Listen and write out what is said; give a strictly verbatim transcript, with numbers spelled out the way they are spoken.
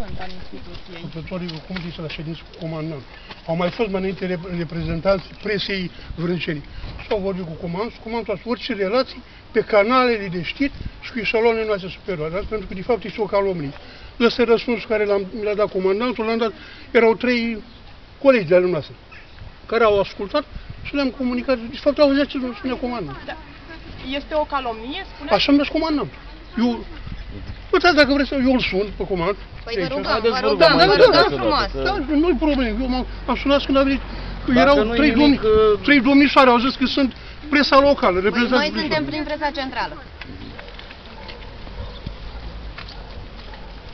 cuvânt al instituției. Săpătorii comunității la ședință cu comandant. Au mai fost mai înainte reprezentanți presei vrâncenii. S-au vorbit cu comandantul, comandantul a spus orice relații pe canalele de știri și cu eșaloanele noastre superioare. Asta pentru că de fapt este o calomnie. Ăsta e răspunsul care l-a dat comandantul, l-am dat, erau trei colegi de ale noastre care au ascultat și le-am comunicat. De fapt, au auzit ce spunea comandantul. Da. Este o calomnie, spune? Așa mi-a zis comandantul. Eu, uitați, dacă vreți, eu îl sun pe comand. Păi vă rugăm, Haideți, vă vă rugăm, rugăm, vă mai rugăm dați frumos. odată, Da, nu-i problemă. Eu m-am sunat când a venit. Că Dacă erau nu-i trei, nimic, domni, uh, trei domnișoare, au zis că sunt presa locală. Păi noi reprezentanții suntem președintelui. prin presa centrală.